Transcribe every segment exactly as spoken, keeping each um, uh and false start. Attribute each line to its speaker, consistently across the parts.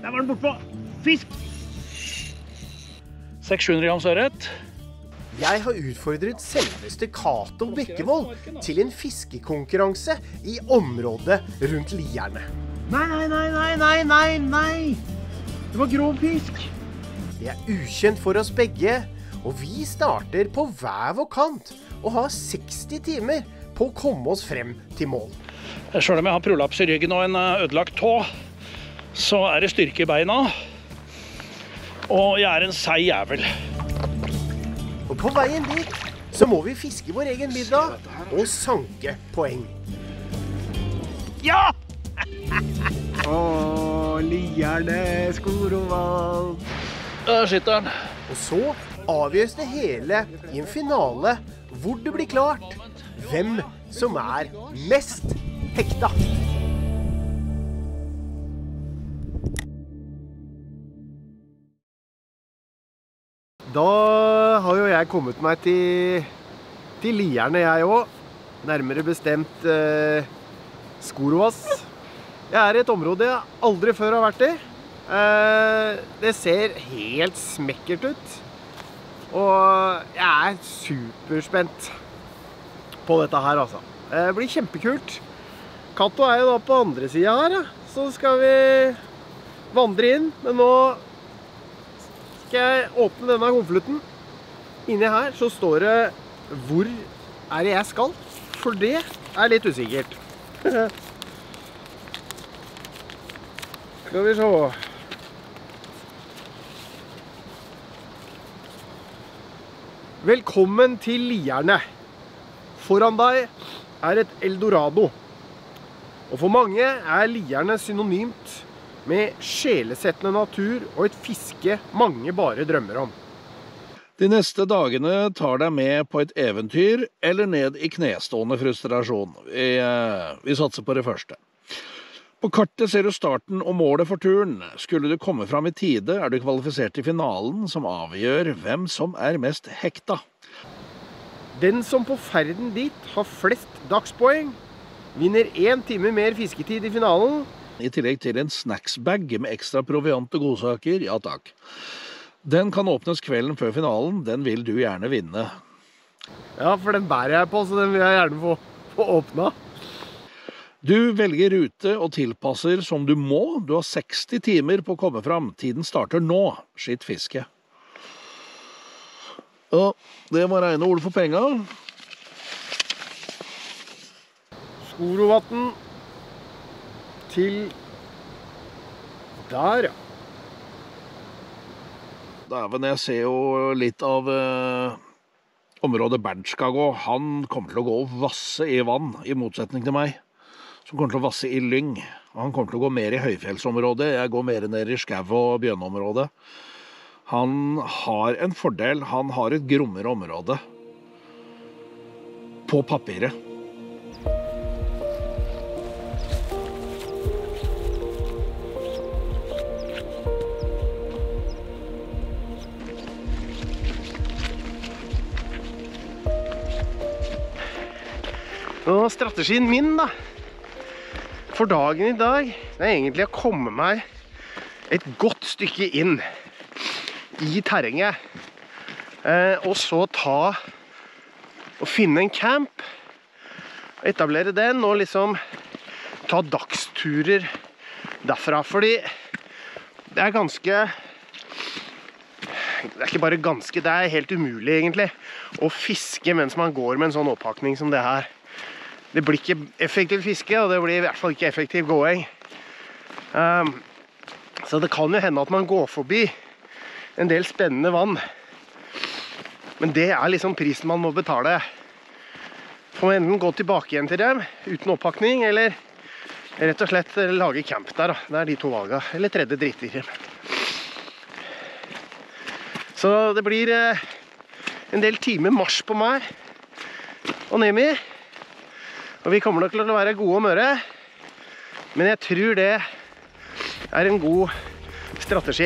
Speaker 1: Der var den bort på. Fisk! seks hundre grams ørret.
Speaker 2: Jeg har utfordret selveste Cato Bekkevold til en fiskekonkurranse i området rundt Lierne.
Speaker 1: Nei, nei, nei, nei, nei, nei, nei! Det var grov fisk.
Speaker 2: Det er ukjent for oss begge, og vi starter på hver vår kant og har seksti timer på å komme oss frem til mål.
Speaker 1: Selv om jeg har prolaps i ryggen og en ødelagt tå, så er det styrke i beina. Og jeg er en seig jævel.
Speaker 2: Og på veien dit, så må vi fiske vår egen middag og sanke poeng.
Speaker 1: Ja!
Speaker 2: Åh, Lierne, Skorovald.
Speaker 1: Der sitter den.
Speaker 2: Og så avgjøres det hele i en finale hvor det blir klart hvem som er mest hekta. Da har jo jeg kommet meg til, til Lierne, jeg også. Nærmere bestemt eh, Skorovas. Jeg er i et område jeg aldri før har vært i. Eh, det ser helt smekkert ut. Og jeg er superspent på dette her, altså. Det blir kjempekult. Cato er jo da på andre siden her, ja. Så skal vi vandre inn. Men nå skal jeg åpne denne konvolutten. Inni her så står det hvor er det jeg skal, for det er litt usikkert. Skal vi se. Velkommen til Lierne. Foran deg er et Eldorado. Og for mange er Lierne synonymt med sjelesettende natur og et fiske mange bare drømmer om.
Speaker 1: De neste dagene tar deg med på et eventyr eller ned i knestående frustrasjon. Vi, vi satser på det første. På kartet ser du starten og målet for turen. Skulle du komme fram i tide, er du kvalifisert til finalen som avgjør hvem som er mest hekta.
Speaker 2: Den som på ferden dit har flest dagspoeng, vinner en time mer fisketid i finalen.
Speaker 1: I tillegg til en snacksbag med ekstra proviant og godsaker, ja takk. Den kan åpnes kvelden før finalen, den vil du gjerne vinne.
Speaker 2: Ja, for den bærer jeg på, så den vil jeg gjerne få, få åpna.
Speaker 1: Du velger rute og tilpasser som du må. Du har seksti timer på å komme fram. Tiden starter nå. Skitt fiske. Og det var rene ord for penga.
Speaker 2: Skorovatten til der, ja.
Speaker 1: Dæven, jeg ser jo litt av eh, området Bernt skal gå. Han kommer til å gå og vasse i vann, i motsetning til meg, som kommer til å vasse i lyng. Han kommer til å gå mer i høyfjellsområdet. Jeg går mer ned i skau- og bjørneområdet. Han har en fordel. Han har et grommere område på papiret.
Speaker 2: Og strategien min da, for dagen i dag, det er egentlig å komme meg et godt stykke inn i terrenget. Eh, og så ta og finne en camp, etablere den og liksom ta dagsturer derfra. Fordi det er ganske, det er ikke bare ganske, det er helt umulig egentlig å fiske mens man går med en sånn oppakning som det her. Det blir ikke effektiv fiske, og det blir i hvert fall ikke effektiv gåing. Um, så det kan jo hende at man går forbi en del spennende vann. Men det er liksom prisen man må betale. Får man enten gå tilbake igjen til dem, uten oppakning, eller rett og slett lage camp der. Da. Det er de to valgene. Eller tredje dritt i dem. Så det blir eh, en del timer marsj på meg og Nemi. Og vi kommer nok til å være gode og møre, men jeg tror det er en god strategi.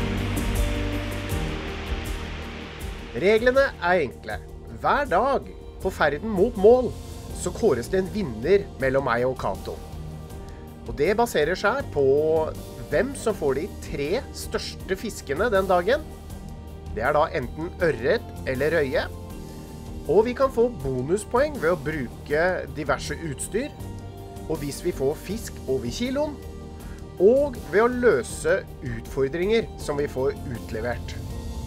Speaker 2: Reglene er enkle. Hver dag på ferden mot mål, så kåres det en vinner mellom meg og Kato. Og det baserer seg på hvem som får de tre største fiskene den dagen. Det er da enten ørret eller røye. Og vi kan få bonuspoeng ved å bruke diverse utstyr. Og hvis vi får fisk over kiloen, og ved å løse utfordringer som vi får utlevert.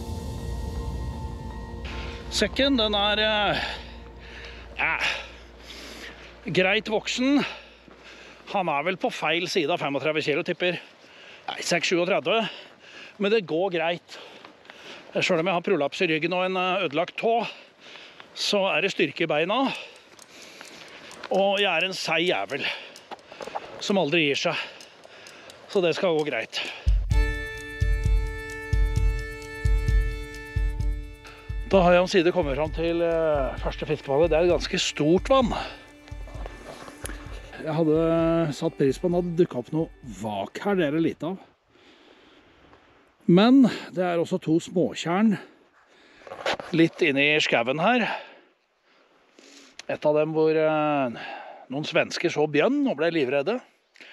Speaker 1: Sekken, den er ja, greit voksen. Han er vel på feil side av femogtredve kilo, tipper. Nei, seks syttisju. Men det går greit. Selv om jeg har prolaps i ryggen og en ødelagt tå, så er det styrke i beina. Og jeg er en seig jævel som aldri gir seg. Så det skal gå greit. Da har jeg omsider kommet fram til første fiskevannet. Det er et ganske stort vann. Jeg hadde satt pris på at det hadde dukket opp noe vak her, det er det lite av. Men det er også to småtjern litt inne i skauen her. Et av dem hvor noen svensker så bjørn og ble livredde.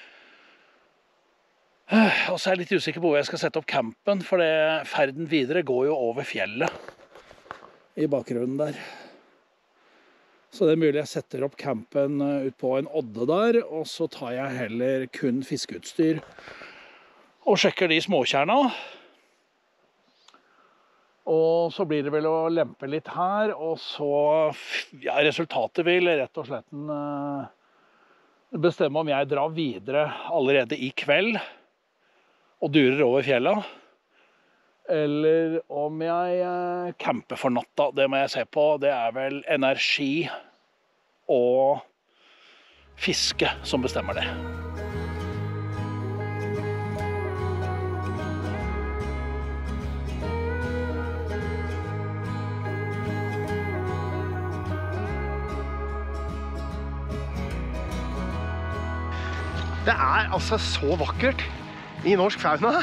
Speaker 1: Og så er jeg litt usikker på hvor jeg skal sette opp campen, for det ferden videre går jo over fjellet i bakgrunnen der. Så det er mulig jeg setter opp campen ut på en odde der, og så tar jeg heller kun fiskeutstyr og sjekker de småtjerna. Og så blir det vel å lempe litt her, og så ja, resultatet vil rett og slett uh, bestemme om jeg drar videre allerede i kveld og durer over fjella, eller om jeg uh, camper for natta. Det må jeg se på. Det er vel energi og fiske som bestemmer det.
Speaker 2: Det er altså så vakkert i norsk fauna.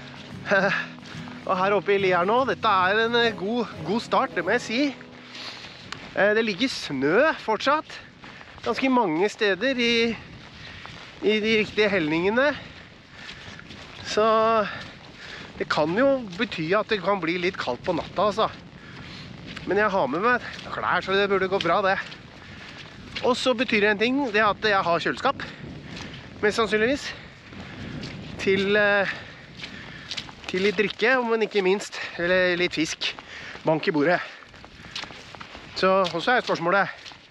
Speaker 2: Og her oppe i Lier nå, dette er en god, god start, det må jeg si. Det ligger snø fortsatt, ganske mange steder i, i de riktige helningene. Så det kan jo bety at det kan bli litt kaldt på natta, altså. Men jeg har med meg klær, så det burde gå bra, det. Og så betyr det en ting, det er at jeg har kjøleskap. Mest sannsynligvis til, til litt drikke, men ikke minst eller litt fisk. Bank i bordet. Så også er spørsmålet,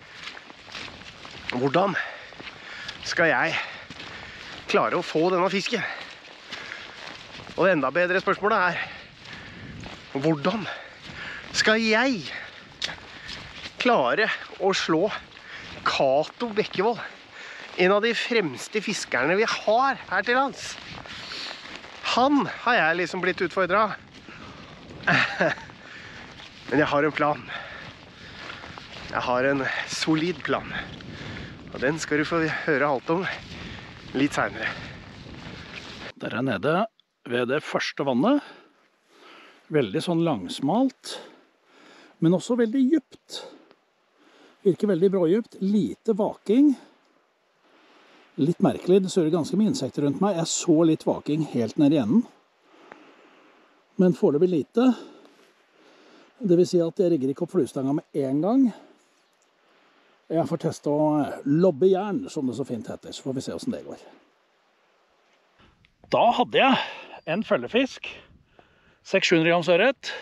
Speaker 2: hvordan skal jeg klare å få denne fisken? Og det enda bedre spørsmålet er, hvordan skal jeg klare å slå Kato Bekkevold? En av de fremste fiskerne vi har her til lands. Han har jeg liksom blitt utfordret. Men jeg har en plan. Jeg har en solid plan. Og den skal du få høre alt om litt senere.
Speaker 1: Der er nede ved det første vannet. Veldig sånn langsmalt, men også veldig djupt. Virker veldig brådjupt. Lite vaking. Litt merkelig, det sører ganske mye insekter rundt meg. Jeg så litt vaking helt ned i enden. Men foreløpig lite. Det vil si at jeg rigger ikke opp fluestanga med en gang. Jeg får teste å lobbe jern, som det så fint heter. Så får vi se hvordan det går. Da hadde jeg en følgefisk. seks til sju hundre grams ørret.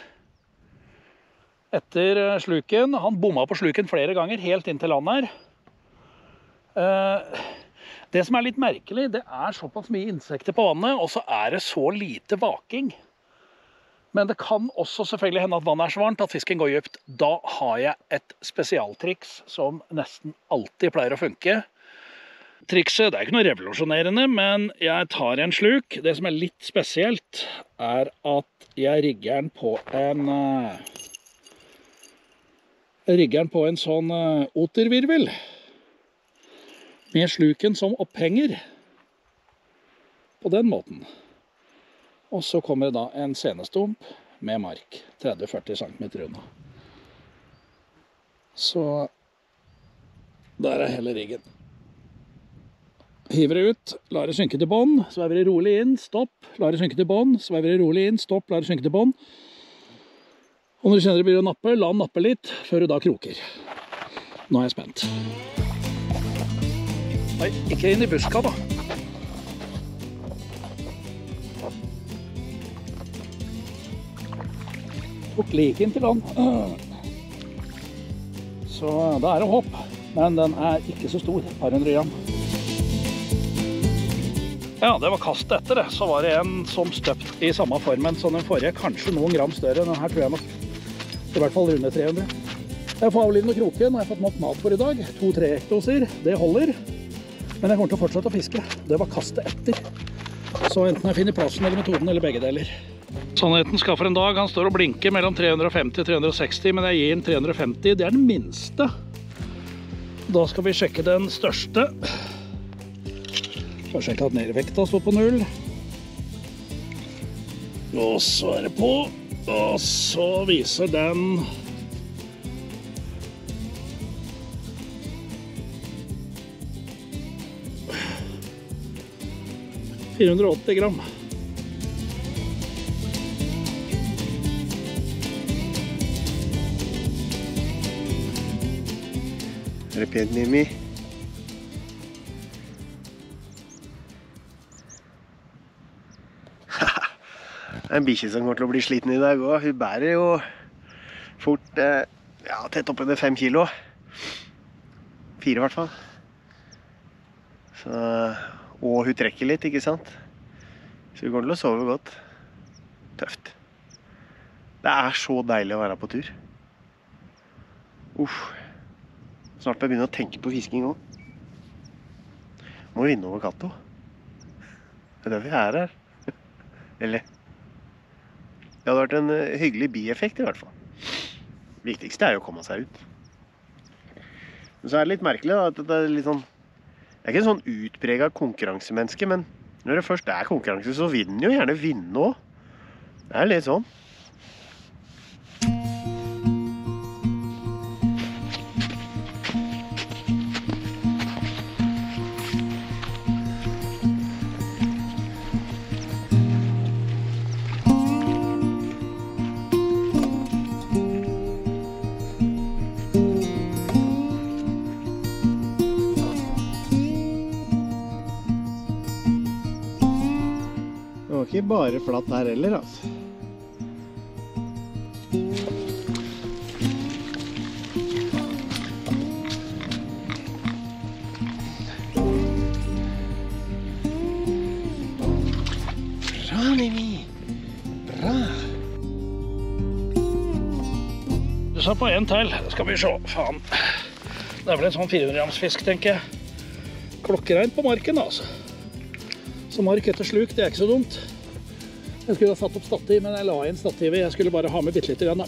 Speaker 1: Etter sluken. Han bomma på sluken flere ganger, helt inn til land her. Eh... Det som er litt merkelig, det er såpass mye insekter på vannet, og så er det så lite vaking. Men det kan også selvfølgelig hende at vannet er så varmt, at fisken går dypt. Da har jeg et spesialtriks som nesten alltid pleier å funke. Trikset, det er ikke noe revolusjonerende, men jeg tar en sluk. Det som er litt spesielt, er at jeg rigger den på en... Jeg rigger den på en sånn otervirvel. Med sluken som opphenger på den måten. Og så kommer det da en senestump med mark tretti til førti centimeter unna. Så der er hele riggen. Hiver det ut, lar det synke til bånd, svever det rolig inn, stopp, lar det synke til bånd, svever det rolig inn, stopp, lar det synke til bånd. Og når du kjenner det blir å nappe, la den nappe litt, før du da kroker. Nå er jeg spent. Nei, ikke inn i buska da. Tok like inn til land. Så da er det hopp, men den er ikke så stor, par hundre gram. Ja, det var kastet etter det. Så var det en som støpt i samme formen som den forrige, kanskje noen gram større. Den her tror jeg nok i hvert fall runde tre hundre. Jeg får avlive noe kroken, og jeg har fått nok mat for i dag. To-tre ektoser, det holder. Men jeg kommer til å fortsette å fiske. Det var kastet etter. Så enten jeg finner plassen eller metoden, eller begge deler. Sannheten skal for en dag. Han står og blinker mellom tre hundre og femti og tre hundre og seksti, men jeg gir den tre hundre og femti. Det er den minste. Da skal vi sjekke den største. Får sjekke at nedvekta står på null. Og så er det på. Og så viser den fire hundre og åtti gram.
Speaker 2: Er det pent, Mimi? Det er en bikkje som kommer til å bli sliten i dag også. Hun bærer jo fort, eh, ja, tett opp under fem kilo. Fire i hvert fall. Så, og hun trekker litt, ikke sant? Så hun kommer til å sove godt. Tøft. Det er så deilig å være på tur. Uff. Snart må jeg begynne å tenke på fisking også. Må vinne over Kato. Det er derfor jeg er her. Eller... Det hadde vært en hyggelig bieffekt i hvert fall. Det viktigste er jo å komme seg ut. Men så er det litt merkelig da, at det er litt sånn... Jeg er ikke en sånn utpreget konkurransemenneske, men når det først er konkurranse, så vil den jo gjerne vinne også. Det er litt sånn. Det var ikke bare flatt her heller, altså. Bra, Mimi. Bra.
Speaker 1: Du sa på en til. Skal vi se. Faen. Det er vel en sånn fire hundre grams fisk, tenker jeg. Klokkereint på marken, altså. Så mark etter sluk, det er ikke så dumt. Jeg skulle ha satt opp stativ, men jeg la inn stativet. Jeg skulle bare ha med bitte litt igjen da.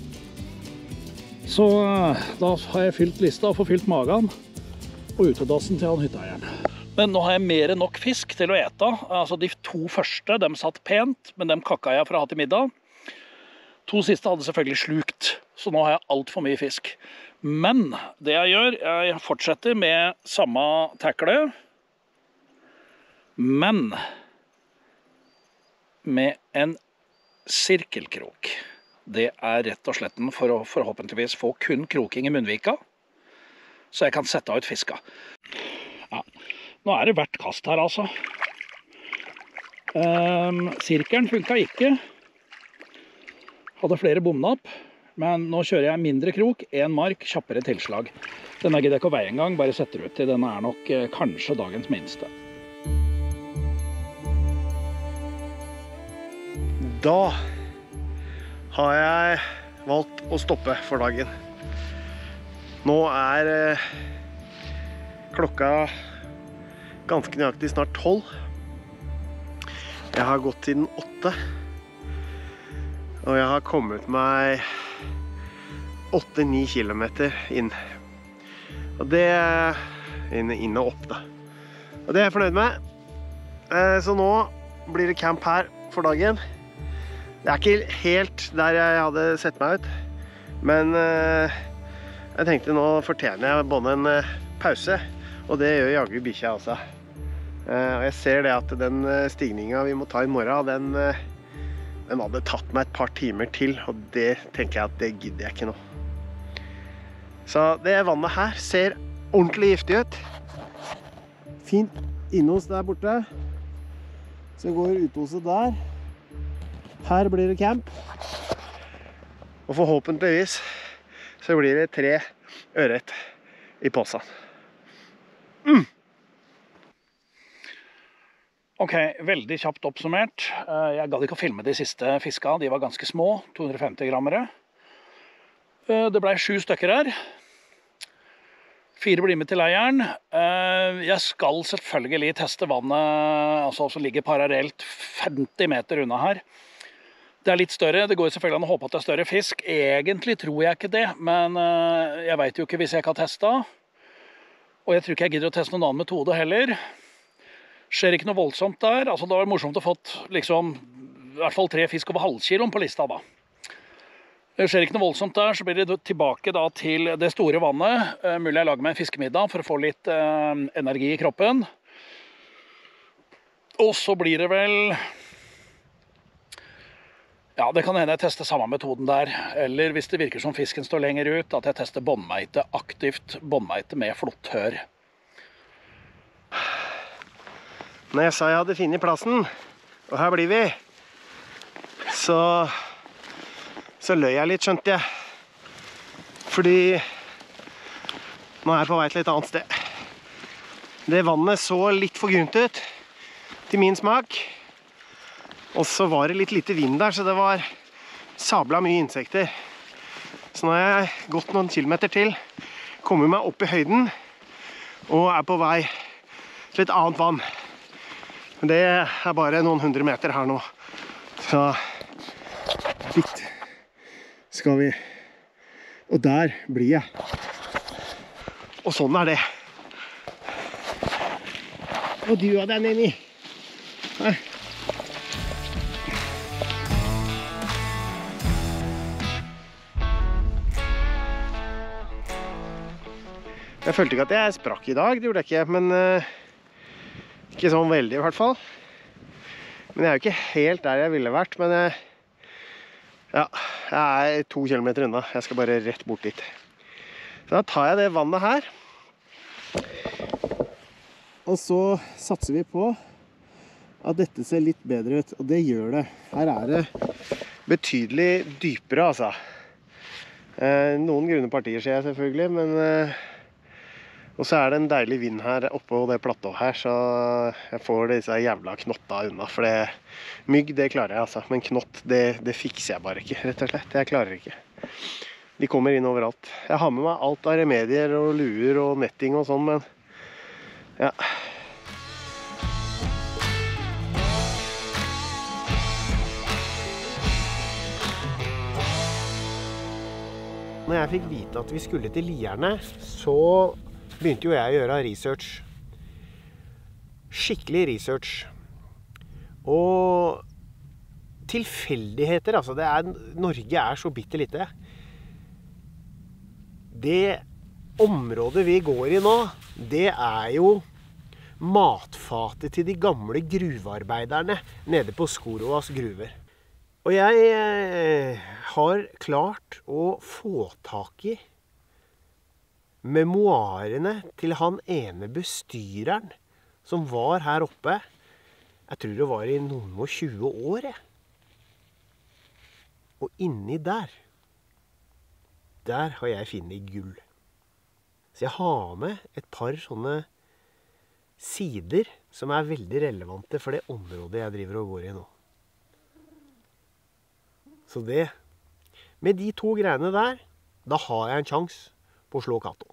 Speaker 1: Så da har jeg fylt lista og forfylt magen og utedassen til han hytteeieren. Men nå har jeg mer enn nok fisk til å ete. Altså de to første, de satt pent, men dem kakka jeg for å ha til middag. To siste hadde selvfølgelig slukt, så nå har jeg alt for mye fisk. Men det jeg gjør, jeg fortsetter med samme tackle, men med en sirkelkrok. Det er rett og slett for å forhåpentligvis få kun kroking i munnvika, så jeg kan sette ut fiska. Ja, nå er det hvert kast her, altså. Um, sirkelen funket ikke. Hadde flere bomnapp, men nå kjører jeg mindre krok, en mark, kjappere tilslag. Denne gidder jeg ikke å veie en gang, bare setter ut til. Denne er nok eh, kanskje dagens minste.
Speaker 2: Da har jeg valgt å stoppe for dagen. Nå er eh, klokka ganske nøyaktig snart tolv. Jeg har gått siden åtte. Og jeg har kommet meg åtte-ni kilometer inn. Og det er inn, inn og opp da. Og det er jeg fornøyd med. Eh, så nå blir det camp her for dagen. Det er ikke helt der jeg hadde sett meg ut, men uh, Jeg tenkte nå fortjener jeg både en eh, pause, og det gjør jaggu bikkja også. Eh, og jeg ser det at den eh, stigningen vi må ta i morgen, den, eh, den hadde tatt meg et par timer til, og det tenker jeg at det gidder jeg ikke nå. Så det vannet her ser ordentlig giftig ut. Fint innos der borte. Så går uthuset der. Her blir det camp. Og forhåpentligvis så blir det tre ørret i posen. Mm.
Speaker 1: Ok, veldig kjapt oppsummert. Jeg gadd ikke å filme de siste fiska. De var ganske små, to hundre og femti grammere. Det ble sju stykker her. Fire blir med til leiren. Jeg skal selvfølgelig teste vannet, altså som ligger parallelt femti meter unna her. Det er litt større, det går selvfølgelig an å håpe at det er større fisk. Egentlig tror jeg ikke det, men jeg vet jo ikke hvis jeg ikke har testet. Og jeg tror ikke jeg gidder å teste noen annen metode heller. Skjer ikke noe voldsomt der. Altså det var morsomt å fått liksom, i hvert fall tre fisk over halvkiloen på lista da. Det skjer ikke noe voldsomt der, så blir det tilbake da til det store vannet. Uh, mulig jeg lager meg en fiskemiddag for å få litt uh, energi i kroppen. Og så blir det vel... Ja, det kan hende jeg tester samme metoden der. Eller hvis det virker som fisken står lenger ut, at jeg tester båndmeite, aktivt båndmeite med flotthør.
Speaker 2: Når jeg sa jeg hadde funnet plassen, og her blir vi, så... Så løy jeg litt, skjønte jeg. Fordi nå er jeg på vei til et annet sted. Det vannet så litt for grunt ut, til min smak. Og så var det litt lite vind der, så det var sabla mye insekter. Så nå har jeg gått noen kilometer til, kommer meg opp i høyden, og er på vei til et annet vann. Men det er bare noen hundre meter her nå. Så litt skal vi, og der blir jeg. Og sånn er det. Og du er der nede. Her. Jeg følte ikke at jeg sprakk i dag, det gjorde jeg ikke, men uh, ikke sånn veldig i hvert fall. Men jeg er jo ikke helt der jeg ville vært, men uh, ja, jeg er to kilometer unna. Jeg skal bare rett bort dit. Så da tar jeg det vannet her. Og så satser vi på at dette ser litt bedre ut. Og det gjør det. Her er det betydelig dypere, altså. Eh, noen grunne partier ser jeg selvfølgelig, men... Eh, og så er det en deilig vind her oppe på det platået her, så jeg får disse jævla knotta unna, for det, mygg det klarer jeg altså, men knott det, det fikser jeg bare ikke, rett og slett, jeg klarer ikke. De kommer inn overalt. Jeg har med meg alt av remedier og luer og netting og sånn, men ja. Når jeg fikk vite at vi skulle til Lierne, så begynte jo jeg å gjøre research. Skikkelig research. Og tilfeldigheter, altså. Det er, Norge er så bitte lite. Det området vi går i nå, det er jo matfatet til de gamle gruvearbeiderne nede på Skorovas gruver. Og jeg eh, har klart å få tak i memoarene til han ene bestyreren som var her oppe. Jeg tror det var i noen og tjue år, jeg. Og inni der, der har jeg funnet gull. Så jeg har med et par sånne sider som er veldig relevante for det området jeg driver og går i nå. Så det, med de to greiene der, da har jeg en sjans på å slå Kato.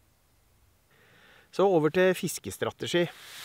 Speaker 2: Så over til fiskestrategi.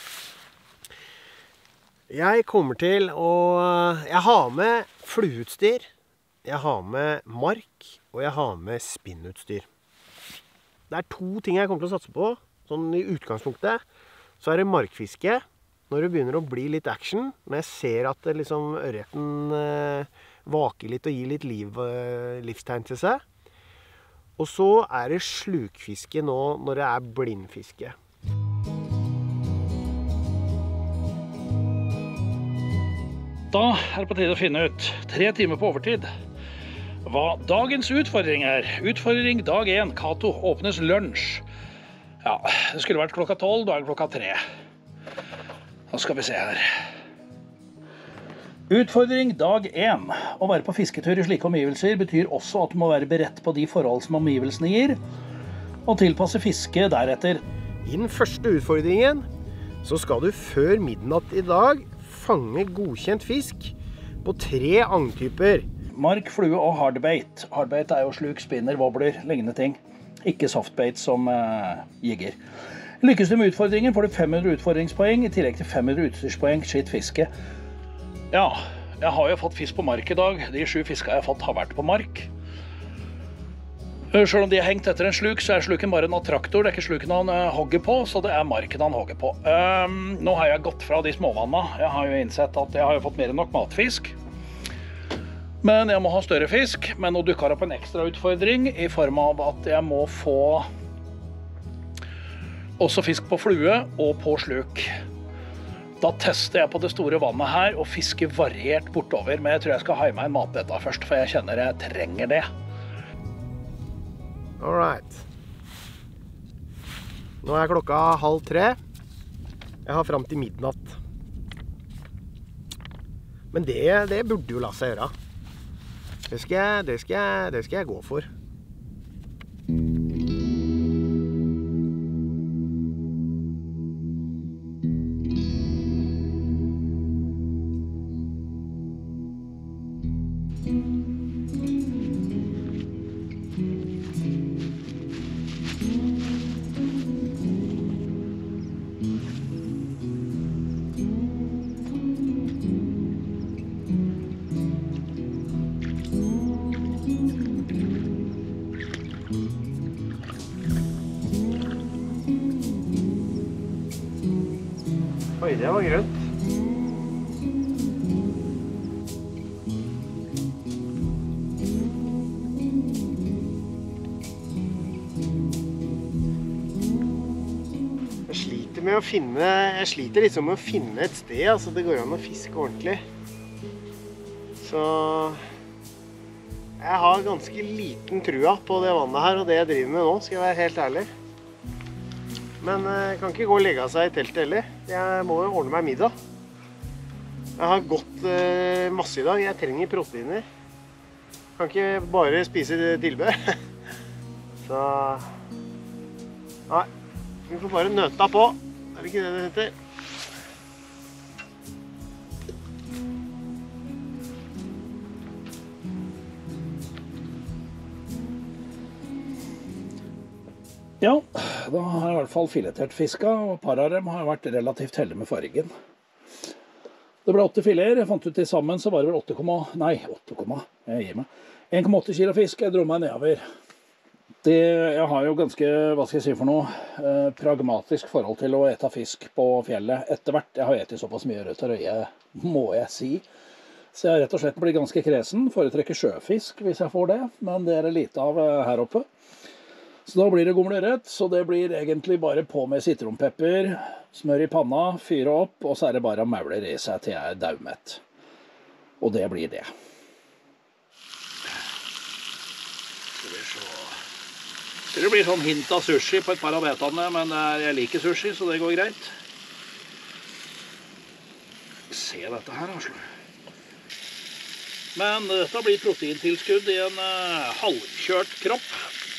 Speaker 2: Jeg kommer til å... Jeg har med flueutstyr, jeg har med mark, og jeg har med spinnutstyr. Det er to ting jeg kommer til å satse på, sånn i utgangspunktet. Så er det markfiske, når det begynner å bli litt action, når jeg ser at det liksom ørreten eh, vaker litt og gir litt liv, eh, livstegn til seg. Og så er det slukfiske nå når det er blindfiske.
Speaker 1: Da er det på tide å finne ut, tre timer på overtid, hva dagens utfordring er. Utfordring dag én, Kato, åpnes lunsj. Ja, det skulle vært klokka tolv, da er det klokka tre. Nå skal vi se her. Utfordring dag én. Å være på fisketur i slike omgivelser betyr også at du må være beredt på de forhold som omgivelsene gir, og tilpasse fiske deretter.
Speaker 2: I den første utfordringen så skal du før midnatt i dag fange godkjent fisk på tre agntyper.
Speaker 1: Mark, flue og hardbait. Hardbait er jo sluk, spinner, wobbler, lignende ting. Ikke softbait som eh, jigger. Lykkes du med utfordringen får du fem hundre utfordringspoeng, i tillegg til fem hundre utstyrspoeng, skitt fiske. Ja, jeg har jo fått fisk på mark i dag. De sju fiskene jeg har fått har vært på mark. Selv om de har hengt etter en sluk, så er sluken bare en attraktor. Det er ikke sluken han uh, hogger på, så det er marken han hogger på. Um, nå har jeg gått fra de småvanna. Jeg har jo innsett at jeg har jo fått mer enn nok matfisk. Men jeg må ha større fisk. Men nå dukker det opp en ekstra utfordring i form av at jeg må få også fisk på flue og på sluk. Da tester jeg på det store vannet her og fisker variert bortover. Men jeg tror jeg skal ha i meg en matbeta først, for jeg kjenner jeg trenger det.
Speaker 2: Alright. Nå er klokka halv tre. Jeg har frem til midnatt. Men det, det burde jo la seg gjøre. Det skal jeg, det skal jeg, det skal jeg gå for. Oi, det var grønt. Jeg sliter med å finne, jeg sliter liksom med å finne et sted, altså det går an å fiske ordentlig. Så jeg har ganske liten trua på det vannet her, og det jeg driver med nå, skal jeg være helt ærlig. Men jeg kan ikke gå og legge seg i teltet heller. Jeg må jo ordne meg middag. Jeg har gått uh, masse i dag. Jeg trenger proteiner. Kan ikke bare spise tilbør. Så... Nei, vi får bare nøta på. Er det ikke det det heter?
Speaker 1: Ja, da har jeg i hvert fall filetert fiska, og et par av dem har vært relativt heldige med fargen. Det ble åtte filer, jeg fant ut til sammen, så var det vel åtte, nei, åtte, jeg gir meg. en komma åtte kilo fisk, jeg dro meg nedover. Det, jeg har jo ganske, hva skal jeg si for noe, eh, pragmatisk forhold til å ete fisk på fjellet etter hvert. Jeg har etet såpass mye rødt og røye, må jeg si. Så jeg rett og slett blir ganske kresen, foretrekker sjøfisk hvis jeg får det, men det er det lite av her oppe. Så da blir det gomlerett, så det blir egentlig bare på med sitronpepper, smør i panna, fyre opp, og så er det bare å maule i seg til jeg er daumett. Og det blir det. Skal vi se. Det blir sånn hint av sushi på et par av betene, men jeg liker sushi, så det går greit. Se dette her, altså. Men dette blir proteintilskudd i en uh, halvkjørt kropp.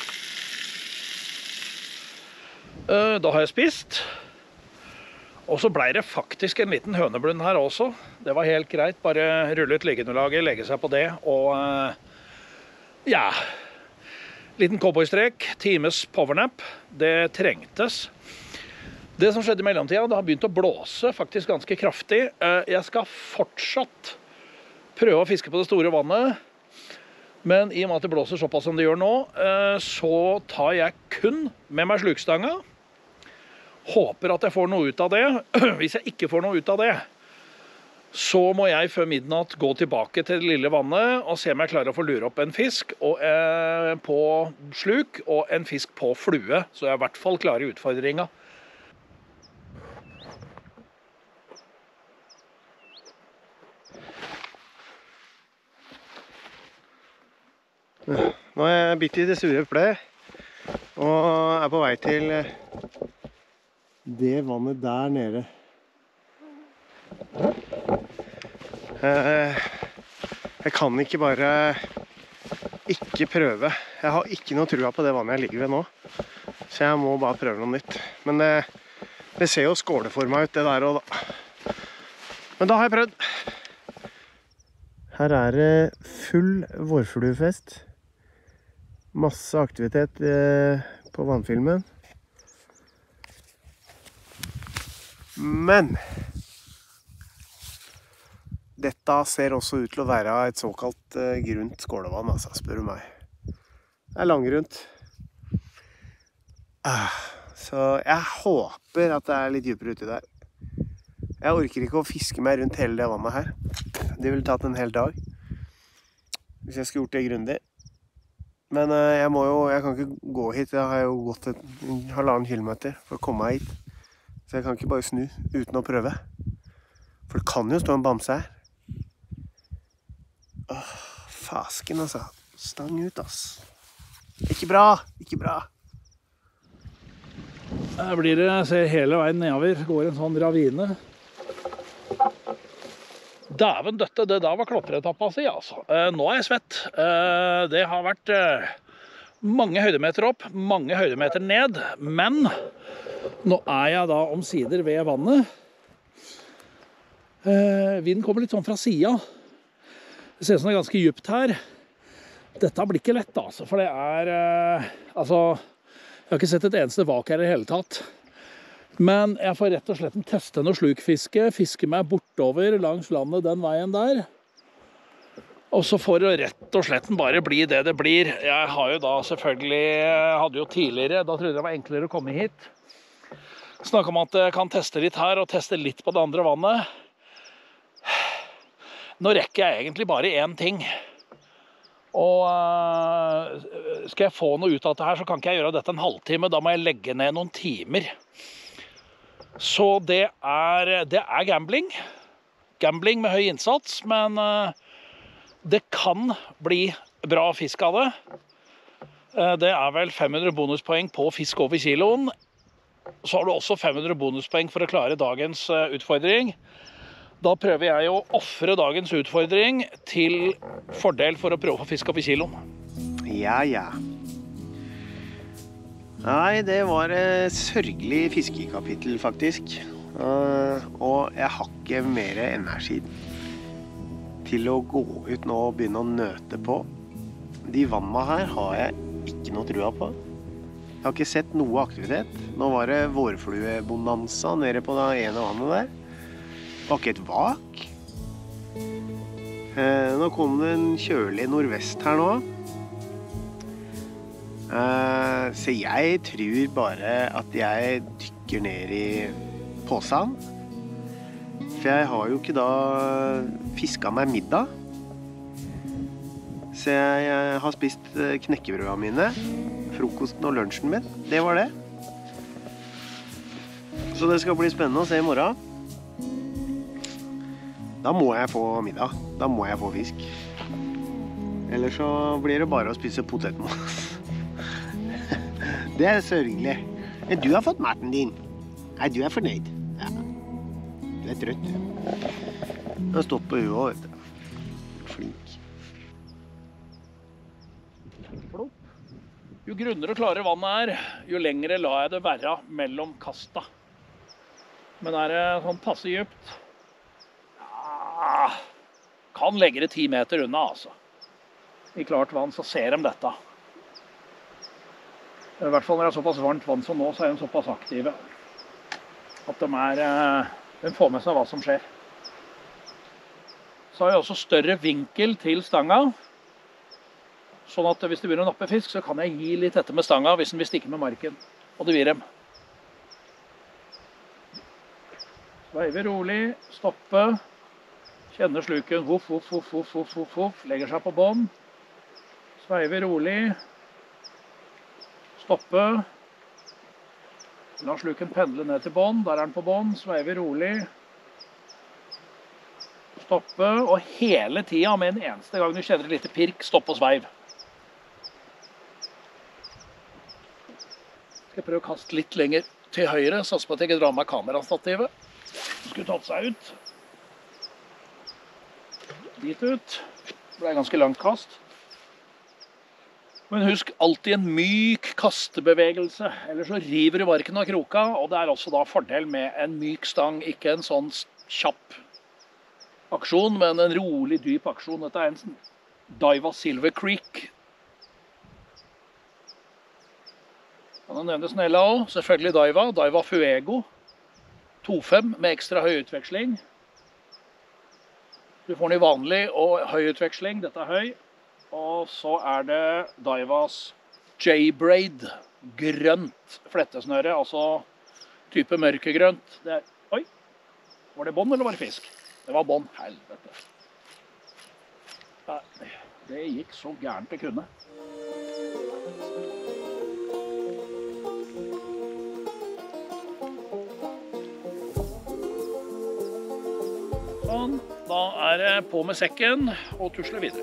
Speaker 1: Da har jeg spist, og så ble det faktisk en liten høneblund her også. Det var helt greit, bare rulle ut liggeunderlaget, legge seg på det, og ja, liten cowboystrek, times powernap, det trengtes. Det som skjedde i mellomtiden, det har begynt å blåse faktisk ganske kraftig. Jeg skal fortsatt prøve å fiske på det store vannet, men i og med at det blåser såpass som det gjør nå, så tar jeg kun med meg slukstanga. Håper at jeg får noe ut av det. Hvis jeg ikke får noe ut av det, Så må jeg før midnatt gå tilbake til det lille vannet og se om jeg klarer å få lure opp en fisk og, eh, på sluk og en fisk på flue, så jeg i hvert fall klarer utfordringen.
Speaker 2: Nå har jeg bitt i det sure eplet, og er på vei til det vannet der nede. Jeg kan ikke bare ikke prøve. Jeg har ikke noe trua på det vannet jeg ligger ved nå, så jeg må bare prøve noe nytt. Men det, det ser jo skåleformet ut, det der og da. Men da har jeg prøvd. Her er det full vårfluefest. Masse aktivitet eh, på vannfilmen. Men dette ser også ut til å være et såkalt eh, grunt skålevann, altså, spør du meg. Det er langgrunt. Ah, så jeg håper at det er litt dypere uti der. Jeg orker ikke å fiske meg rundt hele det vannet her. Det ville tatt en hel dag hvis jeg skulle gjort det grundig. Men uh, jeg må jo, jeg kan ikke gå hit. Jeg har jo gått et halvannen kilometer for å komme meg hit. Så jeg kan ikke bare snu uten å prøve. For det kan jo stå en bamse her. Åh, fasken altså. Stang ut, ass. Ikke bra, ikke bra.
Speaker 1: Her blir det, jeg ser hele veien nedover, går en sånn ravine. Dæven døtte, det der var klotretappa si, altså. Eh, nå er jeg svett. Eh, det har vært eh, mange høydemeter opp, mange høydemeter ned, men nå er jeg da omsider ved vannet. Eh, vinden kommer litt sånn fra siden. Det ser ut som det er ganske dypt her. Dette blir ikke lett, altså, for det er, eh, altså, jeg har ikke sett et eneste vak her i hele tatt. Men jeg får rett og slett teste noe slukfiske, fiske meg bortover langs landet den veien der. Og så får det rett og slett bare bli det det blir. Jeg har jo da selvfølgelig, jeg hadde jo tidligere, da trodde jeg det var enklere å komme hit. Snakket om at jeg kan teste litt her og teste litt på det andre vannet. Nå rekker jeg egentlig bare én ting. Og skal jeg få noe ut av dette her, så kan ikke jeg gjøre dette en halvtime. Da må jeg legge ned noen timer. Så det er, det er gambling. Gambling med høy innsats, men uh, det kan bli bra fisk av det. Uh, det er vel fem hundre bonuspoeng på fisk over kiloen. Så har du også fem hundre bonuspoeng for å klare dagens uh, utfordring. Da prøver jeg å offre dagens utfordring til fordel for å prøve å få fisk over kiloen.
Speaker 2: Ja, ja. Nei, det var et sørgelig fiskekapittel, faktisk. Uh, og jeg har ikke mer energi til å gå ut nå og begynne å nøte på. De vannene her har jeg ikke noe trua på. Jeg har ikke sett noe aktivitet. Nå var det vårfluebonanza nede på det ene vannet der. Det var ikke et vak. Uh, nå kom det en kjølig nordvest her nå. Uh, så jeg tror bare at jeg dykker ned i påsen. For jeg har jo ikke da fisket meg middag. Så jeg, jeg har spist knekkebrødene mine, frokosten og lunsjen min. Det var det. Så det skal bli spennende å se i morgen. Da må jeg få middag. Da må jeg få fisk. Ellers så blir det bare å spise potetmos. Det er sørgelig. Men du har fått maten din. Nei, du er fornøyd. Ja. Du er trøtt. Du har stått på huet, vet du. Flink.
Speaker 1: Jo grunnere og klarere vannet er, jo lengre lar jeg det være mellom kasta. Men er det sånn passe dypt? Ja, kan legge det ti meter unna, altså. I klart vann så ser de dette. I hvert fall når det er såpass varmt vann som nå, så er de såpass aktive at de, er, de får med seg hva som skjer. Så har jeg også større vinkel til stanga, sånn at hvis det begynner å nappe fisk, så kan jeg gi litt etter med stanga hvis den vil stikke med marken, og det vil dem. Sveive rolig, stoppe, Kjenner sluken, voff, voff, voff, voff, voff, voff, voff. Legger seg på bånd. Sveiver rolig. Stoppe. La sluken pendle ned til bånd. Der er den på bånd. Sveiver rolig. Stoppe. Og hele tiden, med en eneste gang du kjenner et lite pirk, stopp og sveiv. Skal prøve å kaste litt lenger til høyre. Satser på at jeg ikke drar med kamerastativet. Skulle tatt seg ut. Dit ut. Det ble ganske langt kast. Men husk alltid en myk kastebevegelse, ellers så river du varken av kroka, og det er også da fordel med en myk stang, ikke en sånn kjapp aksjon, men en rolig, dyp aksjon. Dette er en Daiwa Silver Creek. Kan jeg nevne snella også, selvfølgelig Daiwa, Daiwa Fuego, to fem med ekstra høy utveksling. Du får den i vanlig og høy utveksling, dette er høy. Og så er det Daiwas J-Braid, grønt flettesnøre, altså type mørkegrønt. Det er, oi, var det bånd eller var det fisk? Det var bånd, helvete. Nei, det gikk så gærent det kunne. Sånn, da er det på med sekken og tusle videre.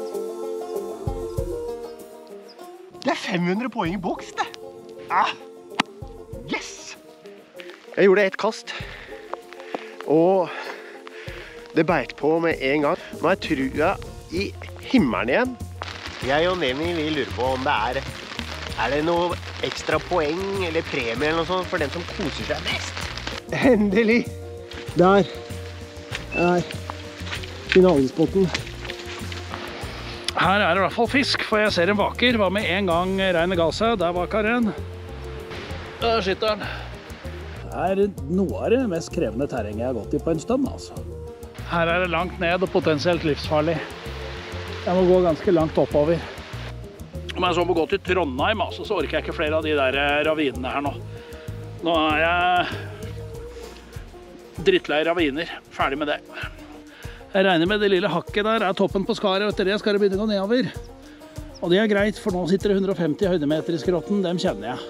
Speaker 2: Det er fem hundre poeng i boks, det. Ah, yes! Jeg gjorde ett kast, og det beit på med en gang. Nå er trua i himmelen igjen. Jeg og Nemi vil lure på om det er, er det noe ekstra poeng eller premie eller noe sånt for den som koser seg mest. Endelig! Der er finalespotten.
Speaker 1: Her er det i hvert fall fisk, for jeg ser en vaker. Var med en gang regnet ga seg. Der var karen. Der sitter den. Det er noe av det mest krevende terrenget jeg har gått i på en stund, altså. Her er det langt ned og potensielt livsfarlig. Jeg må gå ganske langt oppover. Om jeg så må gå til Trondheim, altså, så orker jeg ikke flere av de der ravinene her nå. Nå er jeg drittlei raviner. Ferdig med det. Jeg regner med det lille hakket der er toppen på skaret, og etter det skal det begynne å gå nedover. Og det er greit, for nå sitter det hundre og femti høydemeter i skrotten, dem kjenner jeg.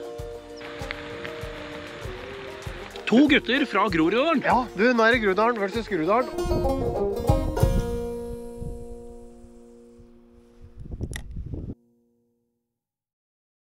Speaker 1: To gutter fra Groruddalen.
Speaker 2: Ja, du, nå er det Groruddalen versus Groruddalen.